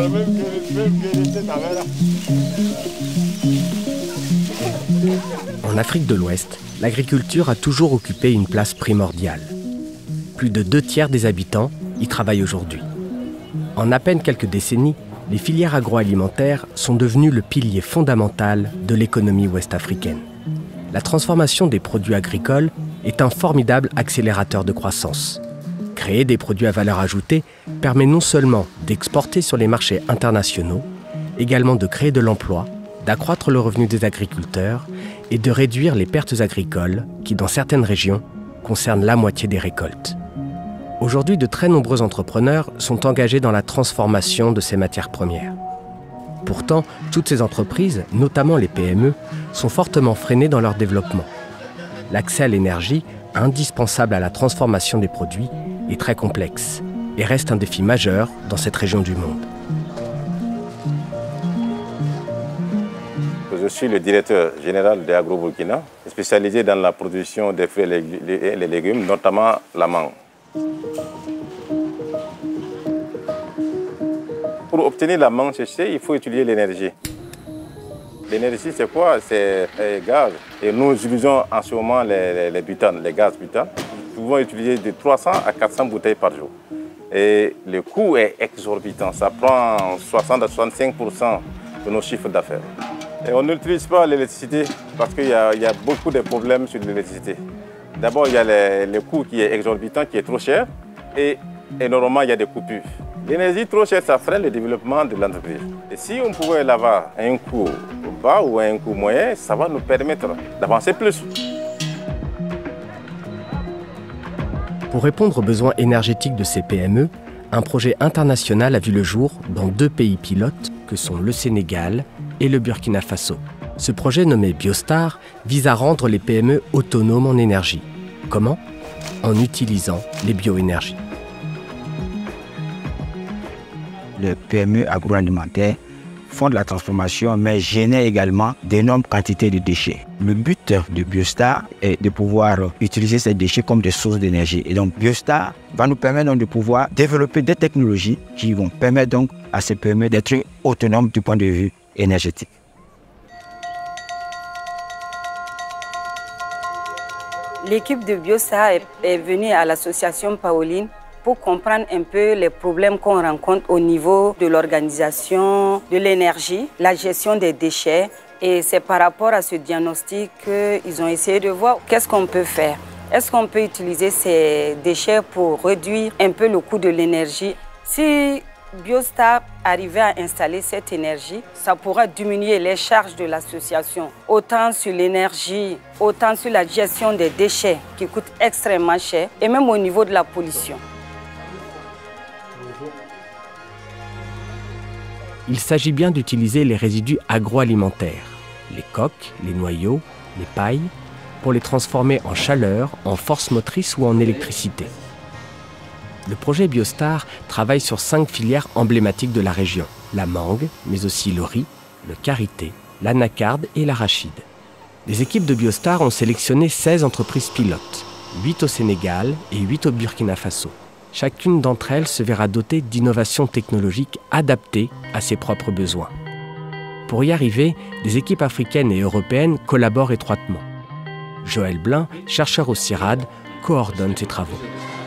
En Afrique de l'Ouest, l'agriculture a toujours occupé une place primordiale. Plus de 2/3 des habitants y travaillent aujourd'hui. En à peine quelques décennies, les filières agroalimentaires sont devenues le pilier fondamental de l'économie ouest-africaine. La transformation des produits agricoles est un formidable accélérateur de croissance. Créer des produits à valeur ajoutée permet non seulement d'exporter sur les marchés internationaux, également de créer de l'emploi, d'accroître le revenu des agriculteurs et de réduire les pertes agricoles qui, dans certaines régions, concernent la moitié des récoltes. Aujourd'hui, de très nombreux entrepreneurs sont engagés dans la transformation de ces matières premières. Pourtant, toutes ces entreprises, notamment les PME, sont fortement freinées dans leur développement. L'accès à l'énergie, indispensable à la transformation des produits, est très complexe et reste un défi majeur dans cette région du monde. Je suis le directeur général d'Agro Burkina, spécialisé dans la production des fruits et les légumes, notamment la mangue. Pour obtenir la mangue séchée, il faut utiliser l'énergie. L'énergie, c'est quoi? C'est gaz. Et nous utilisons en ce moment les butanes, les gaz butanes. Nous pouvons utiliser de 300 à 400 bouteilles par jour. Et le coût est exorbitant. Ça prend 60 à 65% de nos chiffres d'affaires. Et on n'utilise pas l'électricité parce qu'il y a beaucoup de problèmes sur l'électricité. D'abord, il y a le coût qui est exorbitant, qui est trop cher. Et normalement, il y a des coupures. L'énergie trop chère, ça freine le développement de l'entreprise. Et si on pouvait l'avoir à un coût bas ou à un coût moyen, ça va nous permettre d'avancer plus. Pour répondre aux besoins énergétiques de ces PME, un projet international a vu le jour dans 2 pays pilotes que sont le Sénégal et le Burkina Faso. Ce projet nommé Biostar vise à rendre les PME autonomes en énergie. Comment? En utilisant les bioénergies. Les PME agroalimentaires font de la transformation, mais génèrent également d'énormes quantités de déchets. Le but de Biostar est de pouvoir utiliser ces déchets comme des sources d'énergie. Et donc Biostar va nous permettre donc de pouvoir développer des technologies qui vont permettre donc à ces PME d'être autonomes du point de vue énergétique. L'équipe de Biostar est venue à l'association Pauline pour comprendre un peu les problèmes qu'on rencontre au niveau de l'organisation, de l'énergie, la gestion des déchets. Et c'est par rapport à ce diagnostic qu'ils ont essayé de voir qu'est-ce qu'on peut faire. Est-ce qu'on peut utiliser ces déchets pour réduire un peu le coût de l'énergie? Si Biostar arrivait à installer cette énergie, ça pourra diminuer les charges de l'association, autant sur l'énergie, autant sur la gestion des déchets qui coûtent extrêmement cher, et même au niveau de la pollution. Il s'agit bien d'utiliser les résidus agroalimentaires, les coques, les noyaux, les pailles, pour les transformer en chaleur, en force motrice ou en électricité. Le projet Biostar travaille sur 5 filières emblématiques de la région. La mangue, mais aussi le riz, le karité, l'anacarde et l'arachide. Les équipes de Biostar ont sélectionné 16 entreprises pilotes, 8 au Sénégal et 8 au Burkina Faso. Chacune d'entre elles se verra dotée d'innovations technologiques adaptées à ses propres besoins. Pour y arriver, des équipes africaines et européennes collaborent étroitement. Joël Blin, chercheur au CIRAD, coordonne ces travaux.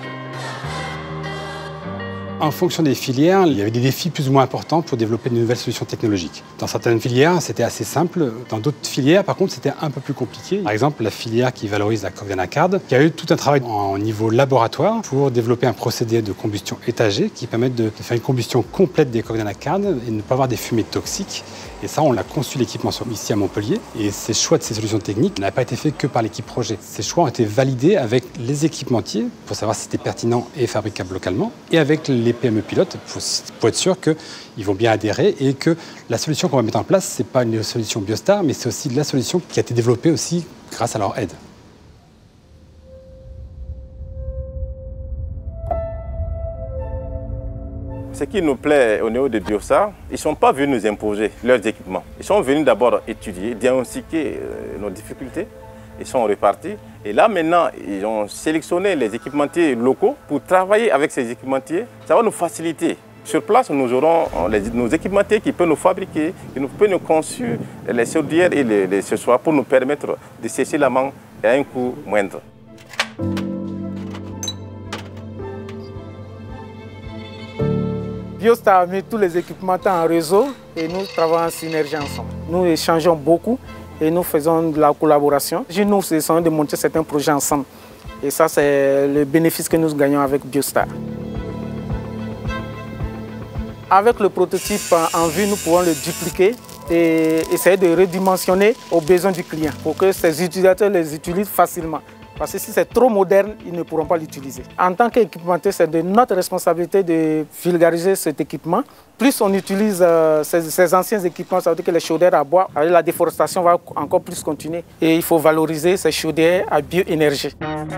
En fonction des filières, il y avait des défis plus ou moins importants pour développer de nouvelles solutions technologiques. Dans certaines filières, c'était assez simple. Dans d'autres filières, par contre, c'était un peu plus compliqué. Par exemple, la filière qui valorise la coque d'anacarde, qui a eu tout un travail en niveau laboratoire pour développer un procédé de combustion étagée qui permet de faire une combustion complète des coques d'anacarde et ne pas avoir des fumées toxiques. Et ça, on l'a conçu l'équipement ici à Montpellier. Et ces choix de ces solutions techniques n'avaient pas été faits que par l'équipe projet. Ces choix ont été validés avec les équipementiers pour savoir si c'était pertinent et fabricable localement, et avec les PME pilotes pour être sûr qu'ils vont bien adhérer et que la solution qu'on va mettre en place, ce n'est pas une solution Biostar, mais c'est aussi la solution qui a été développée aussi grâce à leur aide. Ce qui nous plaît au niveau de Biostar, ils ne sont pas venus nous imposer leurs équipements. Ils sont venus d'abord étudier, diagnostiquer nos difficultés. Ils sont repartis. Et là, maintenant, ils ont sélectionné les équipementiers locaux pour travailler avec ces équipementiers. Ça va nous faciliter Sur place, nous aurons nos équipementiers qui peuvent nous fabriquer, qui peuvent nous conçuire les chaudières et les accessoires pour nous permettre de sécher la mangue à un coût moindre. Biostar a mis tous les équipements en réseau et nous travaillons en synergie ensemble. Nous échangeons beaucoup et nous faisons de la collaboration. Nous essayons de monter certains projets ensemble. Et ça, c'est le bénéfice que nous gagnons avec Biostar. Avec le prototype en vue, nous pouvons le dupliquer et essayer de redimensionner aux besoins du client pour que ces utilisateurs les utilisent facilement. Parce que si c'est trop moderne, ils ne pourront pas l'utiliser. En tant qu'équipementier, c'est de notre responsabilité de vulgariser cet équipement. Plus on utilise ces anciens équipements, ça veut dire que les chaudières à bois, la déforestation va encore plus continuer. Et il faut valoriser ces chaudières à bioénergie.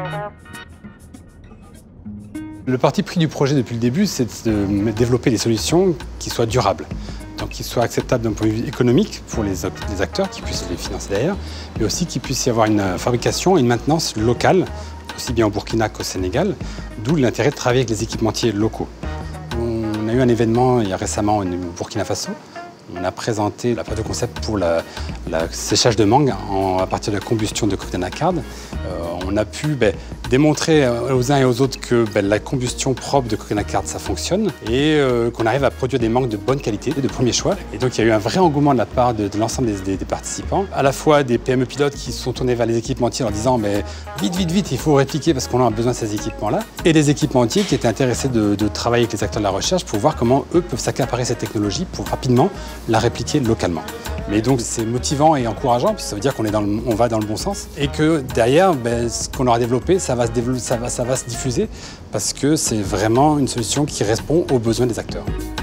Le parti pris du projet depuis le début, c'est de développer des solutions qui soient durables. Donc qui soient acceptables d'un point de vue économique pour les acteurs, qui puissent les financer derrière, mais aussi qu'il puisse y avoir une fabrication et une maintenance locale, aussi bien au Burkina qu'au Sénégal, d'où l'intérêt de travailler avec les équipementiers locaux. On a eu un événement il y a récemment au Burkina Faso. On a présenté la plateau concept pour le séchage de mangue à partir de la combustion de coque d'anacarde. On a pu démontrer aux uns et aux autres que la combustion propre de coque d'anacarde, ça fonctionne et qu'on arrive à produire des mangues de bonne qualité, de premier choix. Et donc il y a eu un vrai engouement de la part de l'ensemble des participants, à la fois des PME pilotes qui se sont tournés vers les équipementiers en leur disant vite, il faut répliquer parce qu'on a besoin de ces équipements-là, et des équipementiers qui étaient intéressés de travailler avec les acteurs de la recherche pour voir comment eux peuvent s'accaparer cette technologie pour rapidement la répliquer localement. Mais donc c'est motivant et encourageant, parce que ça veut dire qu'on va dans le bon sens et que derrière, ce qu'on aura développé, ça va se diffuser parce que c'est vraiment une solution qui répond aux besoins des acteurs.